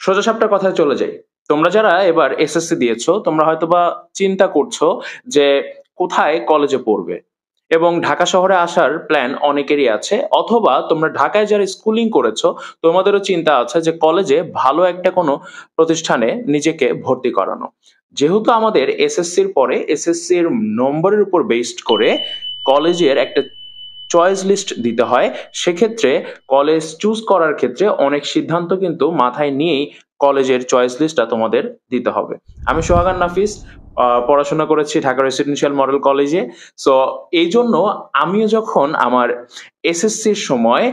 সোজা সাপটা কথায় চলে যাই। তোমরা যারা এবার এসএসসি দিয়েছো, তোমরা হয়তোবা চিন্তা করছো যে কোথায় কলেজে পড়বে এবং ঢাকা শহরে আসার প্ল্যান অনেকেরই আছে, অথবা তোমরা ঢাকায় যারা স্কুলিং করেছো তোমাদেরও চিন্তা আছে যে কলেজে ভালো একটা কোনো প্রতিষ্ঠানে নিজেকে ভর্তি করানো। যেহেতু আমাদের এসএসসির পরে এসএসসির নম্বরের উপর বেসড করে কলেজের একটা চয়েস লিস্ট দিতে হয়, সেক্ষেত্রে কলেজ চুজ করার ক্ষেত্রে অনেক সিদ্ধান্ত কিন্তু মাথায় নিয়েই কলেজের চয়েস লিস্টটা তোমাদের দিতে হবে। আমি সোহাগান নাফিস, পড়াশোনা করেছি ঢাকা রেসিডেন্সিয়াল মডেল কলেজে। সো এই জন্য আমিও যখন আমার এসএসসির সময়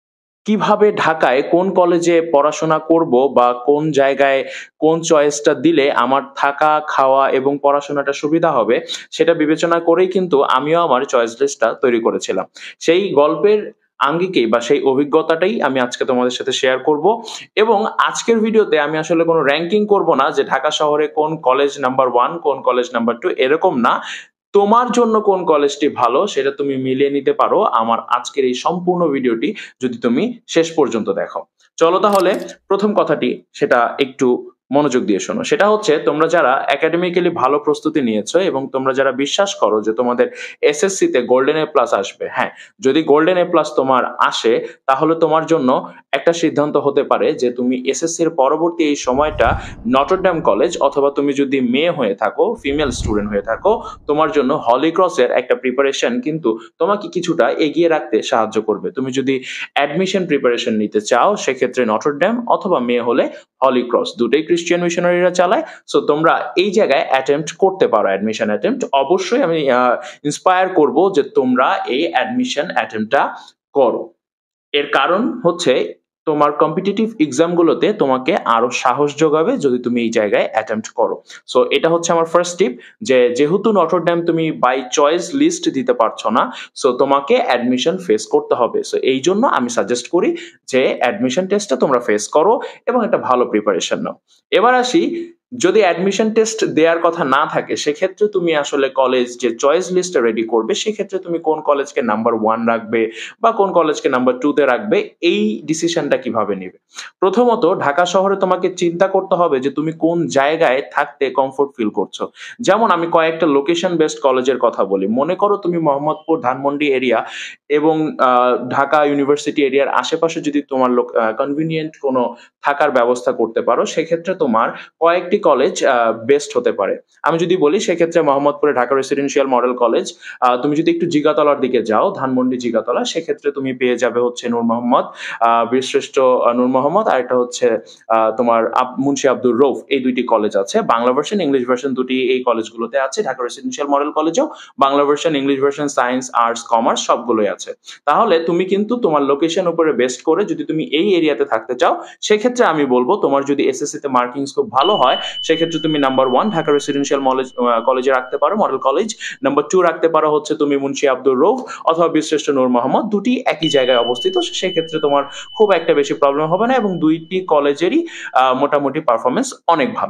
কিভাবে ঢাকায় কোন কলেজে পড়াশোনা করব বা কোন জায়গায় কোন চয়েসটা দিলে আমার থাকা খাওয়া এবং পড়াশোনাটা সুবিধা হবে সেটা বিবেচনা করেই কিন্তু আমিও আমার চয়েস লিস্টটা তৈরি করেছিলাম। সেই গল্পের আঙ্গিকেই বা সেই অভিজ্ঞতাটাই আমি আজকে তোমাদের সাথে শেয়ার করব। এবং আজকের ভিডিওতে আমি আসলে কোনো র্যাঙ্কিং করব না যে ঢাকা শহরে কোন কলেজ নাম্বার 1 কোন কলেজ নাম্বার 2, এরকম না। তোমার জন্য কোন কলেজটি ভালো সেটা তুমি মিলিয়ে নিতে পারো আমার আজকের এই সম্পূর্ণ ভিডিওটি যদি তুমি শেষ পর্যন্ত দেখো। চলো তাহলে প্রথম কথাটি সেটা একটু মনোযোগ দিয়ে শোনো। সেটা হচ্ছে, তোমরা যারা একাডেমিক্যালি ভালো প্রস্তুতি নিয়েছো এবং তোমরা যারা বিশ্বাস করো যে তোমাদের এসএসসি তে গোল্ডেন এ প্লাস আসবে, হ্যাঁ, যদি গোল্ডেন এ প্লাস তোমার আসে তাহলে তোমার জন্য একটা সিদ্ধান্ত হতে পারে যে তুমি এসএসসি এর পরবর্তী এই সময়টা নটরডেম কলেজ, অথবা তুমি যদি মেয়ে হয়ে থাকো, ফিমেল স্টুডেন্ট হয়ে থাকো, তোমার জন্য হলিক্রসের একটা প্রিপারেশন কিন্তু তোমাকে কিছুটা এগিয়ে রাখতে সাহায্য করবে। তুমি যদি অ্যাডমিশন প্রিপারেশন নিতে চাও সেক্ষেত্রে নটরডেম, অথবা মেয়ে হলে হলিক্রস, দুটোই ক্রিশ্চিয়ান মিশনারিরা চালায়। সো তোমরা এই জায়গায় অ্যাটেম্প্ট করতে পারো, অ্যাডমিশন অ্যাটেম্প্ট। অবশ্যই আমি ইন্সপায়ার করব যে তোমরা এই অ্যাডমিশন অ্যাটেম্পটটা করো। এর কারণ হচ্ছে তোমার কম্পিটিটিভ এক্সামগুলোতে তোমাকে আরো সাহস যোগাবে যদি তুমি এই জায়গায় অ্যাটেম্প্ট করো। সো এটা হচ্ছে আমার ফার্স্ট টিপ, যে যেহেতু নটরডেম তুমি বাই চয়েস লিস্ট দিতে পারছো না, সো তোমাকে অ্যাডমিশন ফেস করতে হবে। সো এই জন্য আমি সাজেস্ট করি যে অ্যাডমিশন টেস্টটা তোমরা ফেস করো এবং একটা ভালো প্রিপারেশন নাও। এবার আসি, যদি অ্যাডমিশন টেস্ট দেওয়ার কথা না থাকে সেক্ষেত্রে তুমি আসলে কলেজ যে চয়েস লিস্টটা রেডি করবে সেক্ষেত্রে তুমি কোন কলেজকে নাম্বার 1 রাখবে বা কোন কলেজকে নাম্বার 2 তে রাখবে, এই ডিসিশনটা কিভাবে নেবে। প্রথমত ঢাকা শহরে তোমাকে চিন্তা করতে হবে যে তুমি কোন জায়গায় থাকতে কমফোর্ট ফিল করছো। যেমন আমি কয়েকটা লোকেশন বেসড কলেজের কথা বলি। মনে করো তুমি মোহাম্মদপুর ধানমন্ডি এরিয়া এবং ঢাকা ইউনিভার্সিটি এরিয়ার আশেপাশে যদি তোমার কনভিনিয়েন্ট কোনো থাকার ব্যবস্থা করতে পারো সেক্ষেত্রে তোমার কয়েকটি কলেজ বেস্ট হতে পারে। আমি যদি বলি সেক্ষেত্রে মোহাম্মদপুরে ঢাকা রেসিডেন্সিয়াল মডেল কলেজ। তুমি যদি একটু জিগাতলার দিকে যাও, ধানমন্ডি জিগাতলা, সেক্ষেত্রে তুমি পেয়ে যাবে হচ্ছে নূর মোহাম্মদ, বীরশ্রেষ্ঠ নূর মোহাম্মদ, আর একটা হচ্ছে তোমার মুন্সি আব্দুর রৌফ। এই দুইটি কলেজ আছে, বাংলা ভার্সন ইংলিশ ভার্সন দুটি এই কলেজগুলোতে আছে। ঢাকা রেসিডেন্সিয়াল মডেল কলেজেও Bangla version English version science arts commerce সবগুলোই আছে। তাহলে তুমি কিন্তু তোমার লোকেশন উপরে বেস্ট করে যদি তুমি এই এরিয়াতে থাকতে চাও সেক্ষেত্রে আমি বলবো তোমার যদি এসএসসি তে মার্কিংস খুব ভালো হয় সেক্ষেত্রে তুমি নাম্বার 1 ঢাকা রেসিডেন্সিয়াল কলেজে রাখতে পারো, মডেল কলেজ। নাম্বার 2 রাখতে পারো হচ্ছে তুমি মুন্সি আব্দুর রৌফ অথবা বীরশ্রেষ্ঠ নূর মোহাম্মদ, দুটি একই জায়গায় অবস্থিত, সেক্ষেত্রে তোমার খুব একটা বেশি প্রবলেম হবে না এবং দুইটি কলেজেরই মোটামুটি পারফরমেন্স অনেক ভালো।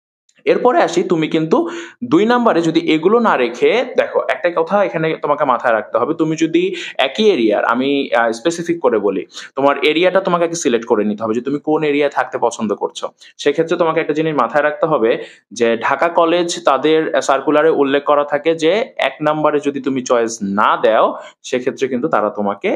এরপরে আসি, তুমি কিন্তু 2 নম্বরে যদি এগুলো না রেখে দেখো, একটা কথা এখানে তোমাকে মাথায় রাখতে হবে, তুমি যদি একই এরিয়ার, আমি স্পেসিফিক করে বলি, তোমার এরিয়াটা তোমাকে সিলেক্ট করে নিতে হবে যে তুমি কোন এরিয়ায় থাকতে পছন্দ করছো। সেক্ষেত্রে তোমাকে একটা জিনিস মাথায় রাখতে হবে যে ঢাকা কলেজ তাদের সার্কুলারে উল্লেখ করা থাকে যে 1 নম্বরে যদি তুমি চয়েস না দাও সেক্ষেত্রে কিন্তু তারা তোমাকে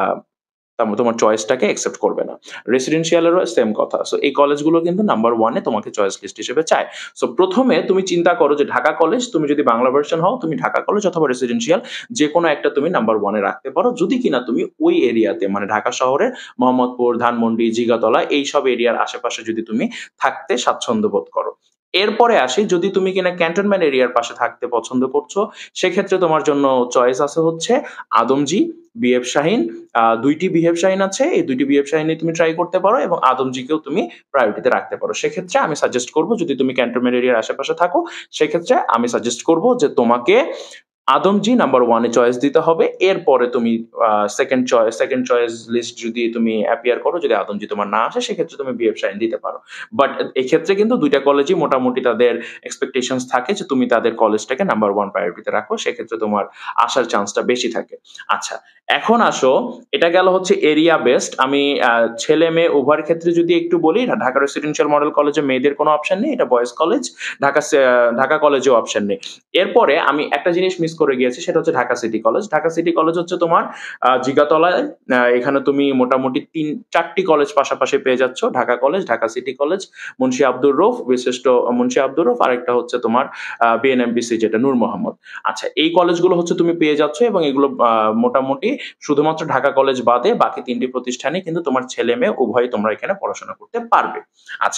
তোমার চয়েসটাকে অ্যাকসেপ্ট করবে না। রেসিডেন্সিয়ালেরও সেম কথা। সো এই কলেজগুলো কিন্তু নাম্বার 1 এ তোমাকে চয়েস লিস্ট হিসেবে চায়। সো প্রথমে তুমি চিন্তা করো যে ঢাকা কলেজ, তুমি যদি বাংলা ভার্সন হও তুমি ঢাকা কলেজ অথবা রেসিডেন্সিয়াল যে কোনো একটা তুমি নাম্বার 1 এ রাখতে পারো, যদি কিনা তুমি ওই এরিয়াতে মানে ঢাকা শহরের মোহাম্মদপুর, ধানমন্ডি, জিগাতলা এইসব এরিয়ার আশেপাশে যদি তুমি থাকতে স্বাচ্ছন্দ্য বোধ করো। এরপরে আসি, যদি তুমি কিনা ক্যান্টনমেন্ট এরিয়ার পাশে থাকতে পছন্দ করছো সেক্ষেত্রে তোমার জন্য চয়েস আছে হচ্ছে আদমজি, বিএফ শাহীন। দুইটি বিহেভ শাহীন আছে, এই দুইটি বিহেভ শাহীনে তুমি ট্রাই করতে পারো এবং আদমজিকেও তুমি প্রায়োরিটিতে রাখতে পারো। সেক্ষেত্রে আমি সাজেস্ট করবো যদি তুমি ক্যান্টনমেন্ট এরিয়ার আশেপাশে থাকো সেক্ষেত্রে আমি সাজেস্ট করবো যে তোমাকে আদমজি নাম্বার 1 এ চয়েস দিতে হবে। এরপরে তুমি সেকেন্ড চয়েস লিস্ট যদি তুমি অ্যাপিয়ার করো, যদি আদমজি তোমার না আসে সেক্ষেত্রে তুমি বিএফ শাহীন দিতে পারো। বাট এক্ষেত্রে কিন্তু ২ টা কলেজই মোটামুটি তাদের এক্সপেকটেশনস থাকে যে তুমি তাদের কলেজটাকে নাম্বার 1 প্রায়োরিটিতে রাখো। সেক্ষেত্রে তোমার আসার চান্সটা বেশি থাকে। আচ্ছা, এখন আসো, এটা গেল হচ্ছে এরিয়া বেসড। আমি ছেলে-মেয়ে উভয়ের ক্ষেত্রে যদি একটু বলি, ঢাকা রেসিডেন্সিয়াল মডেল কলেজে মেয়েদের কোনো অপশন নেই, এটা বয়েজ কলেজ। ঢাকা কলেজেও অপশন নেই। এরপরে আমি একটা জিনিস মিস করে গিয়েছি, সেটা হচ্ছে Dhaka city college. Dhaka city college হচ্ছে তোমার জিগাতলায়। এখানে তুমি মোটামুটি 4টি কলেজ পাশাপাশি পেয়ে যাচ্ছ, Dhaka college, Dhaka city college, Munshi Abdur Rouf, বিশিষ্ট মুন্সি আব্দুর রউফ, আরেকটা হচ্ছে তোমার বিএনএমপিসি যেটা নূর মোহাম্মদ। আচ্ছা, এই কলেজগুলো হচ্ছে তুমি পেয়ে যাচ্ছ এবং এগুলো মোটামুটি শুধুমাত্র ঢাকা কলেজ বাদে বাকি 3টি প্রতিষ্ঠানে কিন্তু তোমার ছেলে মেয়ে উভয়ই তোমরা এখানে পড়াশোনা করতে পারবে। আচ্ছা,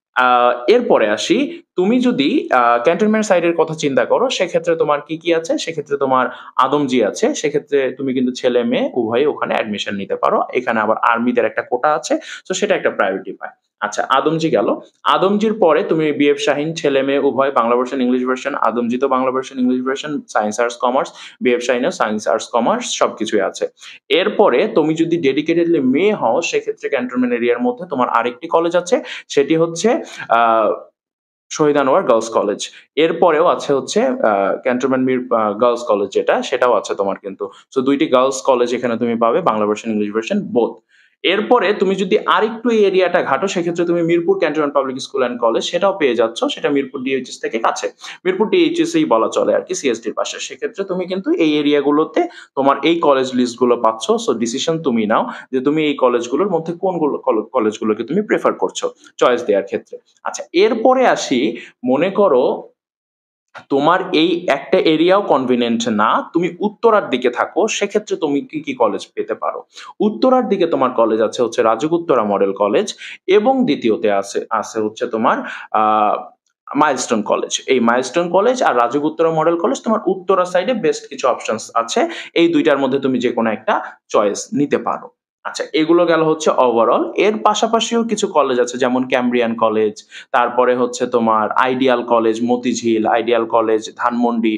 এরপরে আসি, তুমি যদি ক্যান্টনমেন্ট সাইডের কথা চিন্তা করো সেক্ষেত্রে তোমার কি কি আছে, সেক্ষেত্রে তোমার আদমজি আছে, সেক্ষেত্রে তুমি কিন্তু ছেলে মেয়ে উভয়ই ওখানে অ্যাডমিশন নিতে পারো। এখানে আবার আর্মিদের একটা কোটা আছে, তো সেটা একটা প্রায়োরিটি পায়। আচ্ছা, আদমজি গেল। আদমজির পরে তুমি বিএফ শাহীন ছেলে মেয়ে উভয়, Bangla version English version, Adamjee তো Bangla version English version, science arts commerce, BF শাহীনও সায়েন্স আর্টস কমার্স সবকিছুই আছে। এরপরে তুমি যদি ডেডিকেটেডলি মেয়ে হও সেক্ষেত্রে ক্যান্টনমেন্ট এরিয়ার মধ্যে তোমার আরেকটি কলেজ আছে, সেটি হচ্ছে আহ শহীদ আনোয়ার গার্লস কলেজ। এরপরেও আছে হচ্ছে ক্যান্টনমেন্ট গার্লস কলেজ, যেটা সেটাও আছে তোমার কিন্তু। সো 2টি গার্লস কলেজ এখানে তুমি পাবে, Bangla version English version both. এরপরে তুমি যদি আরেকটু এই এরিয়াটা ঘাটো সেক্ষেত্রে তুমি Mirpur cantonment public school and college সেটাও পেয়ে যাচ্ছ, সেটা মিরপুর ডিএইচএস থেকে কাছে। মিরপুর ডিএইচএস এই বলা চলে আর কি, সিএসডির পাশে। সেক্ষেত্রে তুমি কিন্তু এই এরিয়াগুলোতে তোমার এই কলেজ লিস্টগুলো পাচ্ছ। সো ডিসিশন তুমি নাও যে তুমি এই কলেজগুলোর মধ্যে কোনগুলো কলেজগুলোকে তুমি প্রেফার করছো চয়েস দেওয়ার ক্ষেত্রে। আচ্ছা, এরপরে আসি, মনে করো তোমার এই একটা এরিয়াও কনভিনিয়েন্ট না, তুমি উত্তরার দিকে থাকো, সেক্ষেত্রে তুমি কি কি কলেজ পেতে পারো? উত্তরার দিকে তোমার কলেজ আছে হচ্ছে রাজুক উত্তরা মডেল কলেজ, এবং দ্বিতীয়তে আছে আছে হচ্ছে তোমার আহ মাইলস্টোন কলেজ। এই মাইলস্টোন কলেজ আর রাজুক উত্তরা মডেল কলেজ তোমার উত্তরা সাইডে বেস্ট কিছু অপশনস আছে। এই দুইটার মধ্যে তুমি যে কোনো একটা চয়েস নিতে পারো। আচ্ছা, এগুলো গেল হচ্ছে ওভারঅল। এর পাশাপাশিও কিছু কলেজ আছে, যেমন ক্যামব্রিয়ান কলেজ, তারপরে হচ্ছে তোমার ideal college Motijheel, ideal college Dhanmondi.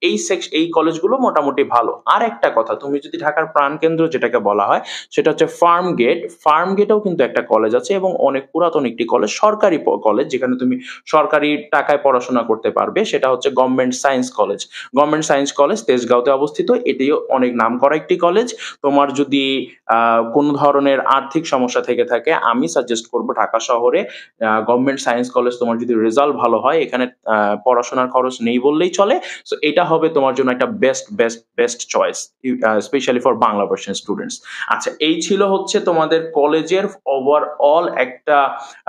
এই কলেজগুলো মোটামুটি ভালো। আর একটা কথা, তুমি যদি ঢাকার প্রাণকেন্দ্র যেটাকে বলা হয় সেটা হচ্ছে ফার্ম গেট। ফার্ম গেটেও কিন্তু একটা কলেজ আছে এবং অনেক পুরাতন একটি কলেজ, সরকারি কলেজ, যেখানে তুমি সরকারি টাকায় পড়াশোনা করতে পারবে। সেটা হচ্ছে government science college. Government science college তেজগাঁওতে অবস্থিত, এটিও অনেক নামকরা একটি কলেজ। তোমার যদি কোনো ধরনের আর্থিক সমস্যা থেকে থাকে, আমি সাজেস্ট করব ঢাকা শহরে গভর্নমেন্ট সায়েন্স কলেজ। তোমার যদি রেজাল্ট ভালো হয়, এখানে পড়াশোনার খরচ নেই বললেই চলে। সো এটা হবে তোমার জন্য একটা best choice, specially for Bangla version students. আচ্ছা, এই ছিল হচ্ছে তোমাদের কলেজের ওভারঅল একটা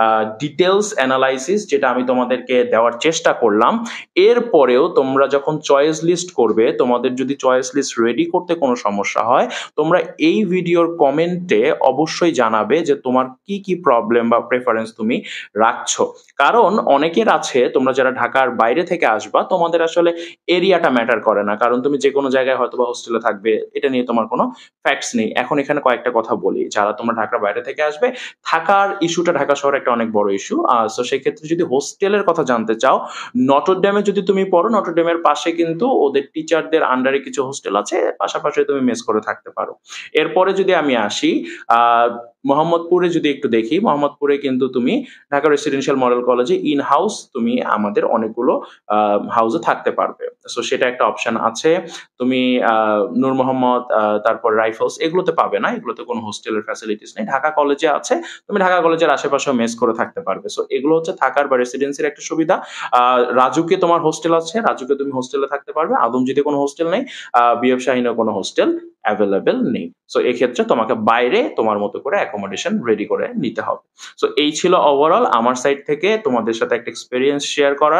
ডিটেলস অ্যানালাইসিস, যেটা আমি তোমাদেরকে দেওয়ার চেষ্টা করলাম। এরপরেও তোমরা যখন চয়েস লিস্ট করবে, তোমাদের যদি চয়েস লিস্ট রেডি করতে কোনো সমস্যা হয়, তোমরা এই ভিডিওর কমেন্টে অবশ্যই জানাবে যে তোমার কি কি প্রবলেম বা প্রেফারেন্স তুমি রাখছো। কারণ অনেকের আছে, তোমরা যারা ঢাকার বাইরে থেকে আসবা, তোমাদের আসলে এরিয়াটা ম্যাটার করে না, কারণ তুমি যে কোনো জায়গায় হয়তো বা হোস্টেলে থাকবে, এটা নিয়ে তোমার কোনো ফ্যাক্টস নেই। এখন এখানে কয়েকটা কথা বলি, যারা তোমরা ঢাকার বাইরে থেকে আসবে, থাকার ইস্যুটা ঢাকা শহরে একটা অনেক বড় ইস্যু। সো সেক্ষেত্রে যদি হোস্টেলের কথা জানতে চাও, নটরডেমে যদি তুমি পড়ো, নটরডেমের পাশে কিন্তু ওদের টিচারদের আন্ডারে কিছু হোস্টেল আছে, পাশাপাশি তুমি মেস করে থাকতে পারো। এরপরে যদি আমি আসি মোহাম্মদপুরে, যদি একটু দেখি, মোহাম্মদপুরে কিন্তু তুমি ঢাকা রেসিডেন্সিয়াল মডেল কলেজে ইন হাউস তুমি আমাদের অনেকগুলো হাউসে থাকতে পারবে। সো সেটা একটা অপশন আছে। তুমি নূর মোহাম্মদ, তারপর রাইফেলস, এগুলোতে পাবে না, এগুলোতে কোনো হোস্টেলের ফ্যাসিলিটিস নেই। ঢাকা কলেজে আছে, তুমি ঢাকা কলেজের আশেপাশেও মেস করে থাকতে পারবে। সো এগুলো হচ্ছে থাকার বা রেসিডেন্সির একটা সুবিধা। রাজুকে তোমার হোস্টেল আছে, রাজুকে তুমি হোস্টেলে থাকতে পারবে। আদমজিতে কোনো হোস্টেল নেই, বিএফ শাহিনেও কোনো হোস্টেল অ্যাভেলেবেল নেই। সো এক্ষেত্রে তোমাকে বাইরে তোমার মতো করে অ্যাকোমোডেশন রেডি করে নিতে হবে। সো এই ছিল ওভারঅল আমার সাইড থেকে তোমাদের সাথে একটা এক্সপিরিয়েন্স শেয়ার করার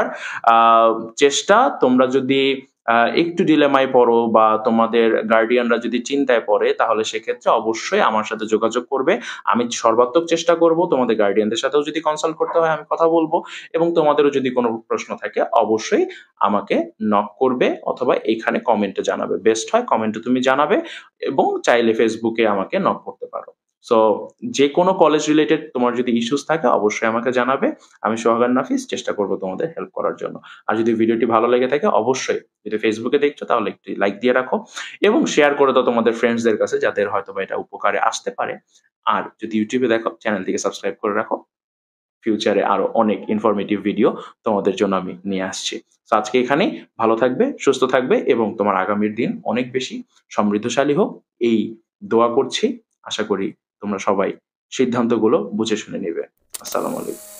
চেষ্টা। তোমরা যদি একটু ডিলেমায় পড়ো বা তোমাদের গার্ডিয়ানরা যদি চিন্তায় পড়ে, তাহলে সেক্ষেত্রে অবশ্যই আমার সাথে যোগাযোগ করবে। আমি সর্বাত্মক চেষ্টা করব, তোমাদের গার্ডিয়ানদের সাথেও যদি কনসাল্ট করতে হয় আমি কথা বলবো, এবং তোমাদেরও যদি কোনো প্রশ্ন থাকে অবশ্যই আমাকে নক করবে অথবা এইখানে কমেন্টে জানাবে। বেস্ট হয় কমেন্টে তুমি জানাবে, এবং চাইলে ফেসবুকে আমাকে নক করতে পারো। সো যে কোনো কলেজ রিলেটেড তোমার যদি ইস্যুস থাকে অবশ্যই আমাকে জানাবে। আমি সোহাগান নাফিস চেষ্টা করব তোমাদের হেল্প করার জন্য। আর যদি ভিডিওটি ভালো লেগে থাকে অবশ্যই, যদি ফেসবুকে দেখছো তাহলে একটি লাইক দিয়ে রাখো এবং শেয়ার করে দাও তোমাদের ফ্রেন্ডসদের কাছে যাদের হয়তোবা এটা উপকারে আসতে পারে। আর যদি ইউটিউবে দেখো চ্যানেলটিকে সাবস্ক্রাইব করে রাখো। ফিউচারে আরো অনেক ইনফরমেটিভ ভিডিও তোমাদের জন্য আমি নিয়ে আসছি। তো আজকে এখানেই। ভালো থাকবে, সুস্থ থাকবে এবং তোমার আগামীর দিন অনেক বেশি সমৃদ্ধশালী হোক এই দোয়া করছি। আশা করি তোমরা সবাই সিদ্ধান্তগুলো বুঝে শুনে নিবে। আসসালামু আলাইকুম।